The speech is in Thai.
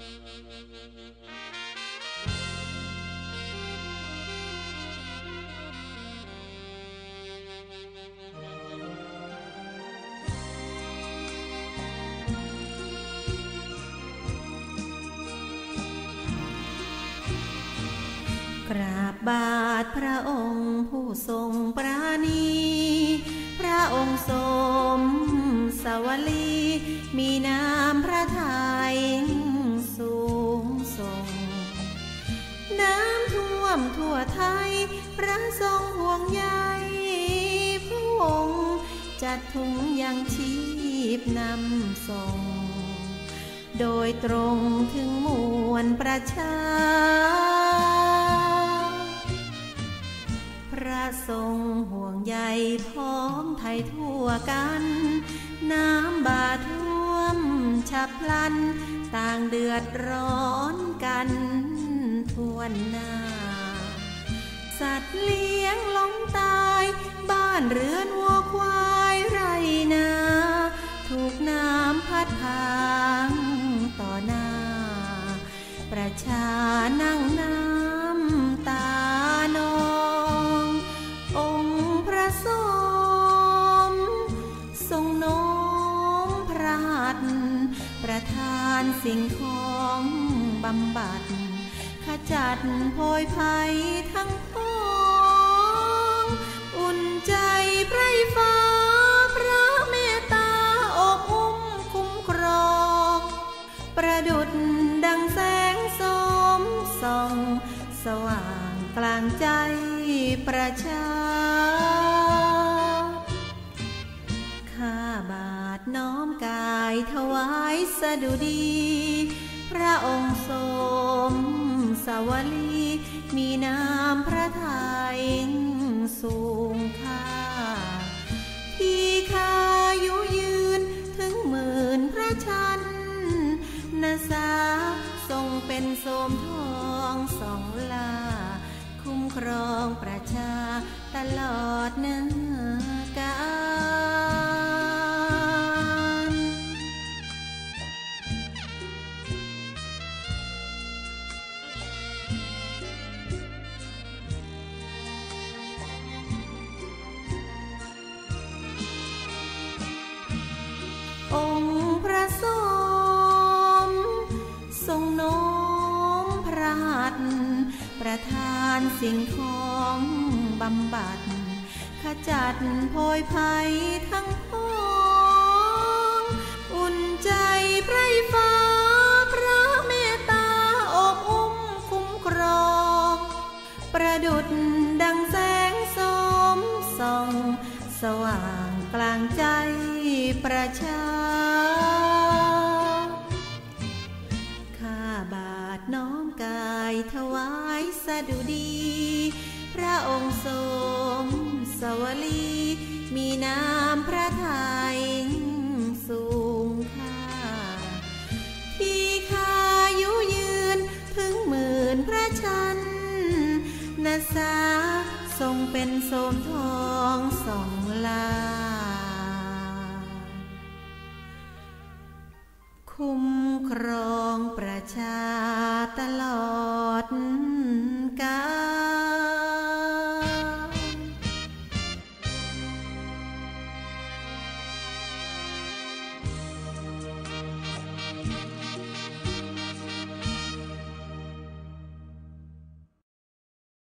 กราบบาทพระองค์ผู้ทรงปราณีพระองค์สมสวลีมีนามพระทัยสูงส่งน้ำท่วมทั่วไทยพระทรงห่วงใยพระองค์จัดถุงยังชีพนำส่งโดยตรงถึงมวลประชาพระทรงห่วงใยพ้องไทยทั่วกันน้ำบาท่วมฉับพลันต่างเดือดร้อนกันทั่วหน้าสัตว์เลี้ยงล้มตายบ้านเรือนวัวควายไรนาถูกน้ำพัดพางต่อหน้าประชานั่งน้ำตานององค์พระสมทรงโน้มพระหัตถ์ประทานสิ่งของบำบัดขจัดโพยภัยทั้งปวงอุ่นใจไพร่ฟ้าพระเมตตาอบอุ้มคุ้มครองประดุจดังแสงสมส่องสว่างกลางใจประชาข้าบาทน้อมกายถวายสดุดีพระองค์สมสวลีมีนามพระทัยสูงค่าที่ข้ายุยืนถึงหมื่นพระชันนาสาทรงเป็นโสมทองสองลาคุ้มครองประชาตลอดเนื้อกาลองค์พระสมทรงโน้มพระหัตถ์ประทานสิ่งของบำบัดขจัดโพยภัยทั้งปวงอุ่นใจไพร่ฟ้าพระเมตตาอบอุ้มคุ้มครองประดุจดังแสงสมส่องสว่างกลางใจประชาข้าบาทน้อมกายถวายสดุดีพระองค์ทรงสวลีมีนามพระทัยสูงค่าที่ข้ายุยืนถึงหมื่นพระชันนาสาทรงเป็นโสมทองสองลาคุ้มครองประชา